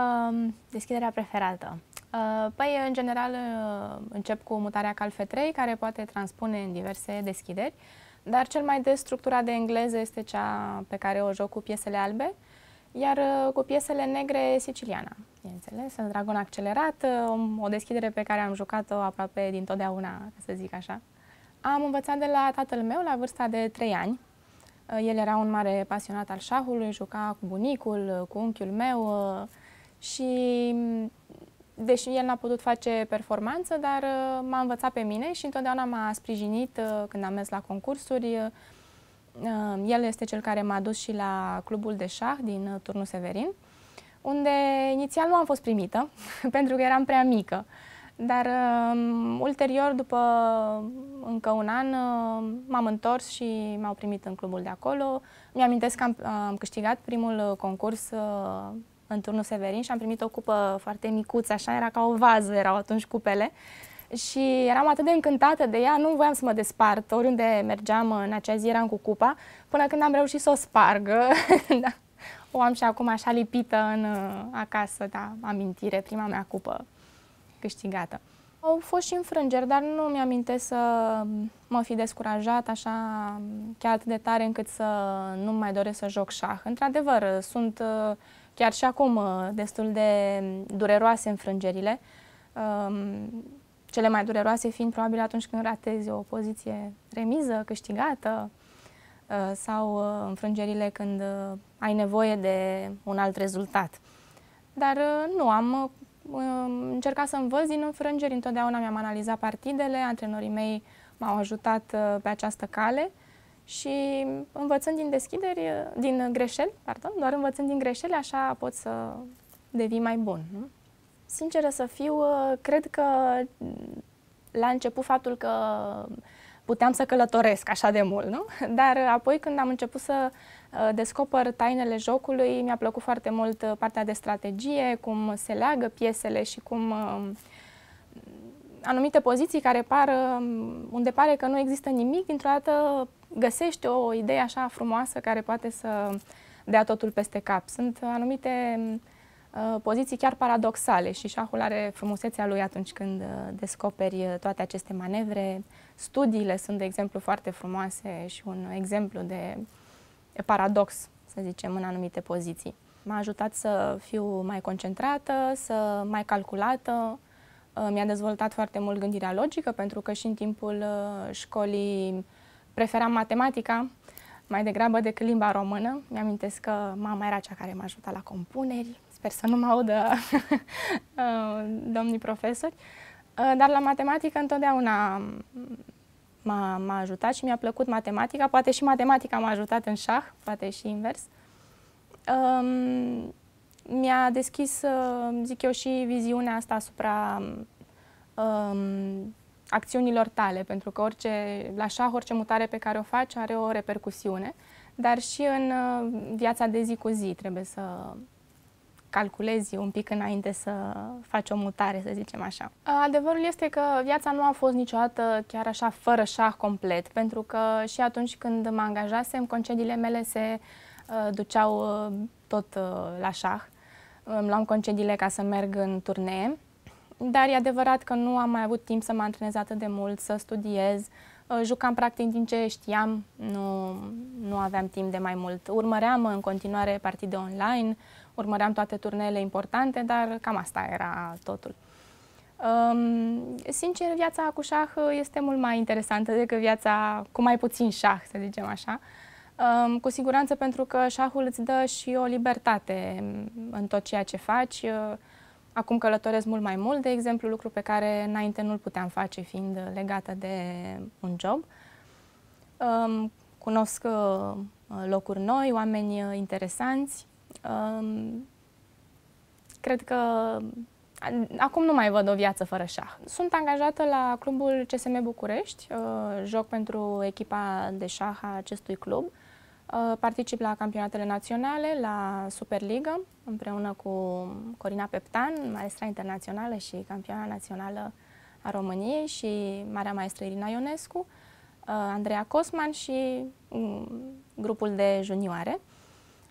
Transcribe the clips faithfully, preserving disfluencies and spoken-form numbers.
Um, deschiderea preferată. Uh, păi, în general, uh, încep cu mutarea calfe trei, care poate transpune în diverse deschideri, dar cel mai des structura de engleză este cea pe care o joc cu piesele albe, iar uh, cu piesele negre siciliana, bineînțeles, în dragon accelerat, uh, o deschidere pe care am jucat-o aproape dintotdeauna, ca să zic așa. Am învățat de la tatăl meu la vârsta de trei ani. El era un mare pasionat al șahului, juca cu bunicul, cu unchiul meu și, deși el n-a putut face performanță, dar m-a învățat pe mine și întotdeauna m-a sprijinit când am mers la concursuri. El este cel care m-a dus și la clubul de șah din Turnul Severin, unde inițial nu am fost primită, pentru că eram prea mică. Dar um, ulterior, după încă un an, uh, m-am întors și m-au primit în clubul de acolo. Mi-amintesc că am, am câștigat primul concurs uh, în Turnul Severin și am primit o cupă foarte micuță, așa, era ca o vază, erau atunci cupele. Și eram atât de încântată de ea, nu voiam să mă despart, oriunde mergeam în acea zi eram cu cupa, până când am reușit să o sparg. Da. O am și acum așa lipită în, acasă, da, amintire, prima mea cupă câștigată. Au fost și înfrângeri, dar nu mi-amintesc să mă fi descurajat așa chiar atât de tare încât să nu mai doresc să joc șah. Într-adevăr, sunt chiar și acum destul de dureroase înfrângerile, cele mai dureroase fiind probabil atunci când ratezi o poziție remiză, câștigată, sau înfrângerile când ai nevoie de un alt rezultat. Dar nu, am încercat să învăț din înfrângeri, întotdeauna mi-am analizat partidele, antrenorii mei m-au ajutat pe această cale și învățând din deschideri, din greșeli, pardon, doar învățând din greșeli, așa pot să devii mai bun. Nu? Sinceră să fiu, cred că la început faptul că puteam să călătoresc așa de mult, nu? Dar apoi când am început să descoper tainele jocului, mi-a plăcut foarte mult partea de strategie, cum se leagă piesele și cum anumite poziții care par, unde pare că nu există nimic, dintr-o dată găsești o idee așa frumoasă care poate să dea totul peste cap. Sunt anumite uh, poziții chiar paradoxale și șahul are frumusețea lui atunci când descoperi toate aceste manevre. Studiile sunt, de exemplu, foarte frumoase și un exemplu de paradox, să zicem, în anumite poziții. M-a ajutat să fiu mai concentrată, să mai calculată. Mi-a dezvoltat foarte mult gândirea logică, pentru că și în timpul școlii preferam matematica mai degrabă decât limba română. Mi-amintesc că mama era cea care m-a ajutat la compuneri. Sper să nu mă audă domnii profesori. Dar la matematică întotdeauna m-a ajutat și mi-a plăcut matematica. Poate și matematica m-a ajutat în șah, poate și invers. Um, mi-a deschis, zic eu, și viziunea asta asupra um, acțiunilor tale, pentru că orice, la șah, orice mutare pe care o faci are o repercusiune, dar și în viața de zi cu zi trebuie să calculezi un pic înainte să faci o mutare, să zicem așa. Adevărul este că viața nu a fost niciodată chiar așa fără șah complet, pentru că și atunci când mă angajasem, concediile mele se uh, duceau uh, tot uh, la șah. Îmi luam concediile ca să merg în turnee, dar e adevărat că nu am mai avut timp să mă antrenez atât de mult, să studiez. Uh, jucam practic din ce știam, nu, nu aveam timp de mai mult. Urmăream în continuare partide online, urmăream toate turneele importante, dar cam asta era totul. Um, sincer, viața cu șah este mult mai interesantă decât viața cu mai puțin șah, să zicem așa. Um, cu siguranță pentru că șahul îți dă și o libertate în tot ceea ce faci. Acum călătoresc mult mai mult, de exemplu, lucru pe care înainte nu-l puteam face fiind legată de un job. Um, cunosc locuri noi, oameni interesanți. Um, cred că acum nu mai văd o viață fără șah. Sunt angajată la clubul C S M București, uh, joc pentru echipa de șah a acestui club. Uh, particip la campionatele naționale, la Superliga, împreună cu Corina Peptan, maestra internațională și campioana națională a României, și marea maestră Irina Ionescu, uh, Andreea Cosman și um, grupul de junioare.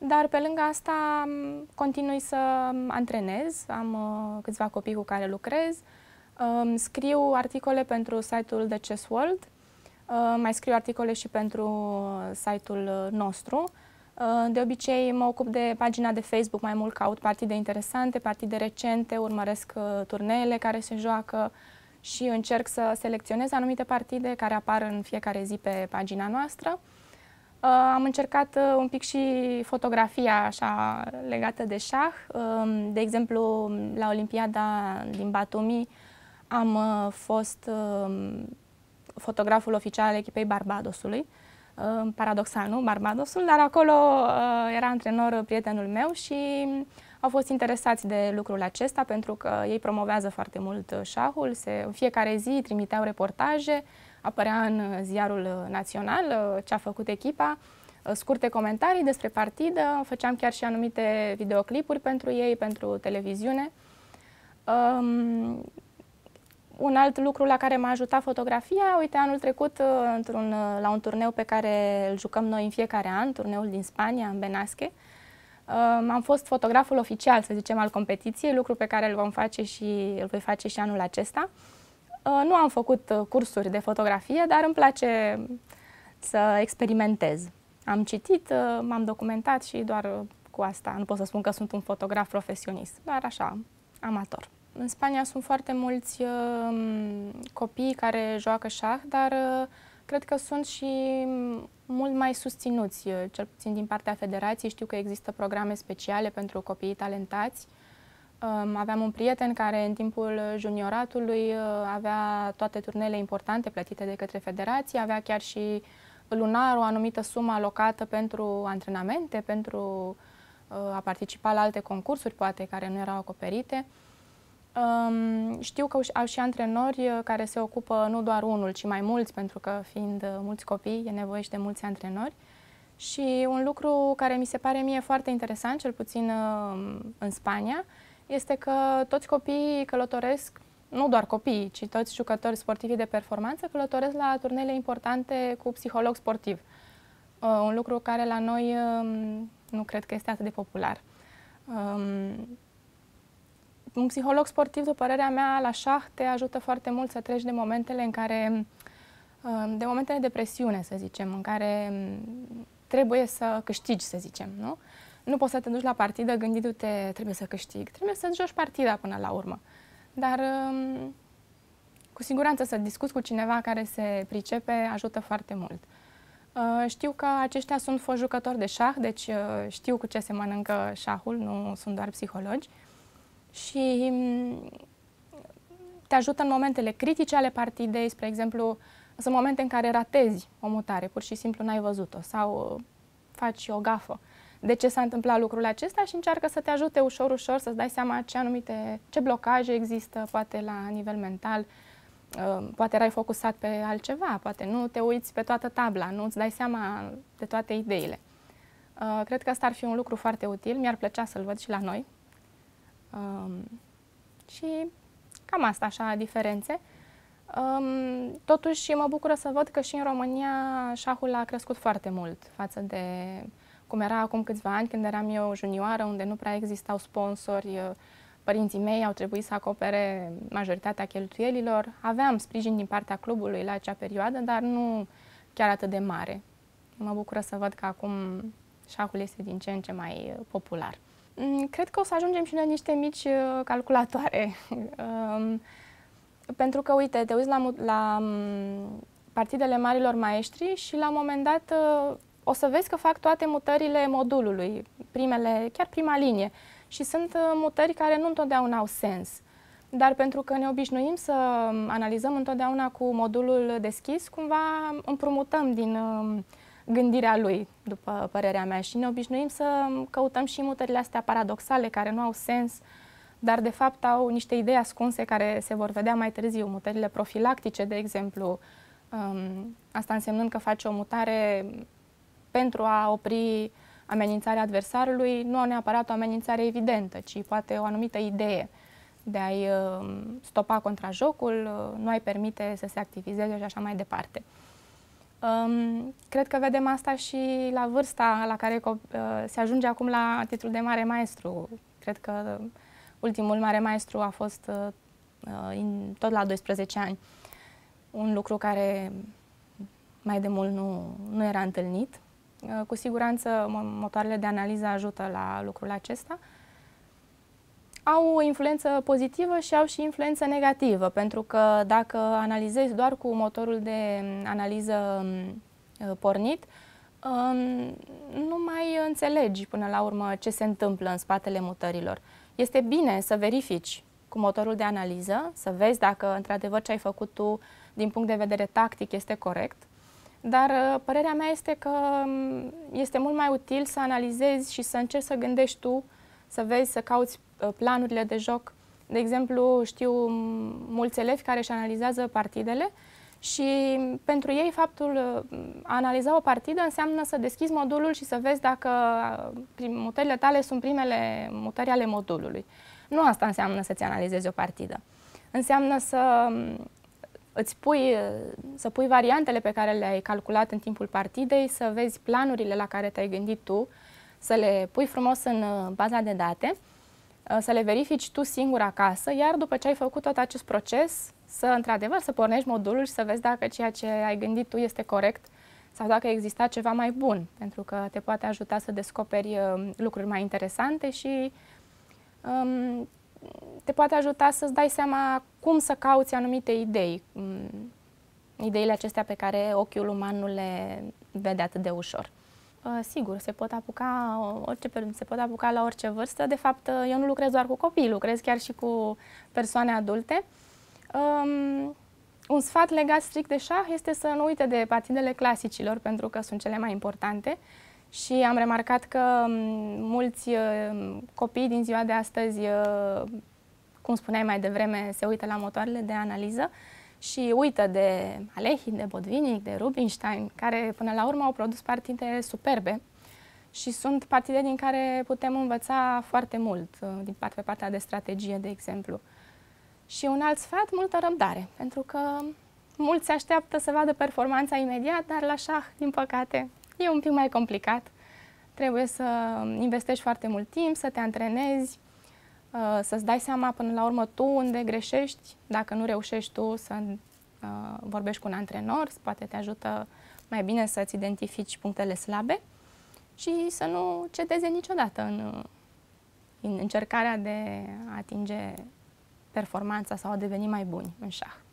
Dar pe lângă asta continui să antrenez, am uh, câțiva copii cu care lucrez, uh, scriu articole pentru site-ul The Chess World, uh, mai scriu articole și pentru site-ul nostru. Uh, de obicei mă ocup de pagina de Facebook mai mult, caut partide interesante, partide recente, urmăresc uh, turneele care se joacă și încerc să selecționez anumite partide care apar în fiecare zi pe pagina noastră. Uh, am încercat uh, un pic și fotografia așa legată de șah. Uh, de exemplu, la Olimpiada din Batumi am uh, fost uh, fotograful oficial al echipei Barbadosului. Uh, paradoxal, nu? Barbadosul, dar acolo uh, era antrenor prietenul meu și au fost interesați de lucrul acesta pentru că ei promovează foarte mult șahul. Se, în fiecare zi trimiteau reportaje, apărea în ziarul național ce a făcut echipa, scurte comentarii despre partidă, făceam chiar și anumite videoclipuri pentru ei, pentru televiziune. Um, un alt lucru la care m-a ajutat fotografia, uite, anul trecut într-un, la un turneu pe care îl jucăm noi în fiecare an, turneul din Spania, în Benasque, um, am fost fotograful oficial, să zicem, al competiției, lucru pe care îl vom face și îl voi face și anul acesta. Uh, nu am făcut uh, cursuri de fotografie, dar îmi place să experimentez. Am citit, uh, m-am documentat și doar uh, cu asta. Nu pot să spun că sunt un fotograf profesionist, dar așa, amator. În Spania sunt foarte mulți uh, copii care joacă șah, dar uh, cred că sunt și mult mai susținuți, uh, cel puțin din partea federației. Știu că există programe speciale pentru copiii talentați. Aveam un prieten care în timpul junioratului avea toate turnele importante plătite de către federație, avea chiar și lunar o anumită sumă alocată pentru antrenamente, pentru a participa la alte concursuri, poate, care nu erau acoperite. Știu că au și antrenori care se ocupă nu doar unul, ci mai mulți, pentru că fiind mulți copii, e nevoie și de mulți antrenori. Și un lucru care mi se pare mie foarte interesant, cel puțin în Spania, este că toți copiii călătoresc, nu doar copiii, ci toți jucători sportivi de performanță călătoresc la turnele importante cu psiholog sportiv. Uh, un lucru care la noi uh, nu cred că este atât de popular. Um, un psiholog sportiv, după părerea mea, la șah te ajută foarte mult să treci de momentele în care, uh, de momentele de presiune, să zicem, în care trebuie să câștigi, să zicem, nu? Nu poți să te duci la partidă gândindu-te trebuie să câștig, trebuie să-ți joci partida până la urmă. Dar cu siguranță să discuți cu cineva care se pricepe ajută foarte mult. Știu că aceștia sunt foști jucători de șah, deci știu cu ce se mănâncă șahul, nu sunt doar psihologi. Și te ajută în momentele critice ale partidei, spre exemplu, sunt momente în care ratezi o mutare, pur și simplu n-ai văzut-o sau faci o gafă. De ce s-a întâmplat lucrul acesta și încearcă să te ajute ușor, ușor să-ți dai seama ce anumite, ce blocaje există, poate la nivel mental, poate erai focusat pe altceva, poate nu te uiți pe toată tabla, nu îți dai seama de toate ideile. Cred că asta ar fi un lucru foarte util, mi-ar plăcea să-l văd și la noi. Și cam asta, așa, diferențe. Totuși mă bucură să văd că și în România șahul a crescut foarte mult față de cum era acum câțiva ani, când eram eu junioară, unde nu prea existau sponsori, părinții mei au trebuit să acopere majoritatea cheltuielilor. Aveam sprijin din partea clubului la acea perioadă, dar nu chiar atât de mare. Mă bucură să văd că acum șahul este din ce în ce mai popular. Cred că o să ajungem și noi niște mici calculatoare. Pentru că, uite, te uiți la, la partidele marilor maestri și la un moment dat o să vezi că fac toate mutările modulului, primele, chiar prima linie. Și sunt mutări care nu întotdeauna au sens. Dar pentru că ne obișnuim să analizăm întotdeauna cu modulul deschis, cumva împrumutăm din gândirea lui, după părerea mea. Și ne obișnuim să căutăm și mutările astea paradoxale, care nu au sens, dar de fapt au niște idei ascunse care se vor vedea mai târziu. Mutările profilactice, de exemplu, asta însemnând că faci o mutare pentru a opri amenințarea adversarului, nu au neapărat o amenințare evidentă, ci poate o anumită idee de a-i stopa contrajocul, nu ai permite să se activizeze și așa mai departe. Um, cred că vedem asta și la vârsta la care uh, se ajunge acum la titlul de mare maestru. Cred că ultimul mare maestru a fost uh, in, tot la doisprezece ani. Un lucru care mai de mult nu, nu era întâlnit. Uh, cu siguranță motoarele de analiză ajută la lucrul acesta. Au o influență pozitivă și au și influență negativă, pentru că dacă analizezi doar cu motorul de analiză pornit, nu mai înțelegi până la urmă ce se întâmplă în spatele mutărilor. Este bine să verifici cu motorul de analiză, să vezi dacă într-adevăr ce ai făcut tu din punct de vedere tactic este corect, dar părerea mea este că este mult mai util să analizezi și să încerci să gândești tu, să vezi, să cauți planurile de joc. De exemplu, știu mulți elevi care își analizează partidele și pentru ei faptul a analiza o partidă înseamnă să deschizi modulul și să vezi dacă mutările tale sunt primele mutări ale modulului. Nu asta înseamnă să-ți analizezi o partidă. Înseamnă să îți pui, să pui variantele pe care le-ai calculat în timpul partidei, să vezi planurile la care te-ai gândit tu, să le pui frumos în baza de date, să le verifici tu singur acasă, iar după ce ai făcut tot acest proces, să, într-adevăr, să pornești modulul și să vezi dacă ceea ce ai gândit tu este corect sau dacă exista ceva mai bun, pentru că te poate ajuta să descoperi lucruri mai interesante și um, te poate ajuta să-ți dai seama cum să cauți anumite idei, um, ideile acestea pe care ochiul uman nu le vede atât de ușor. Uh, sigur, se pot apuca orice, se pot apuca la orice vârstă. De fapt, eu nu lucrez doar cu copii, lucrez chiar și cu persoane adulte. Um, un sfat legat strict de șah este să nu uite de partidele clasicilor, pentru că sunt cele mai importante. Și am remarcat că mulți uh, copii din ziua de astăzi, uh, cum spuneai mai devreme, se uită la motoarele de analiză și uită de Alekhine, de Botvinnik, de Rubinstein, care până la urmă au produs partide superbe și sunt partide din care putem învăța foarte mult, din part pe partea de strategie, de exemplu. Și un alt sfat, multă răbdare, pentru că mulți se așteaptă să vadă performanța imediat, dar la șah, din păcate, e un pic mai complicat. Trebuie să investești foarte mult timp, să te antrenezi, să-ți dai seama până la urmă tu unde greșești, dacă nu reușești tu să uh, vorbești cu un antrenor, poate te ajută mai bine să-ți identifici punctele slabe și să nu cedeze niciodată în, în încercarea de a atinge performanța sau a deveni mai buni în șah.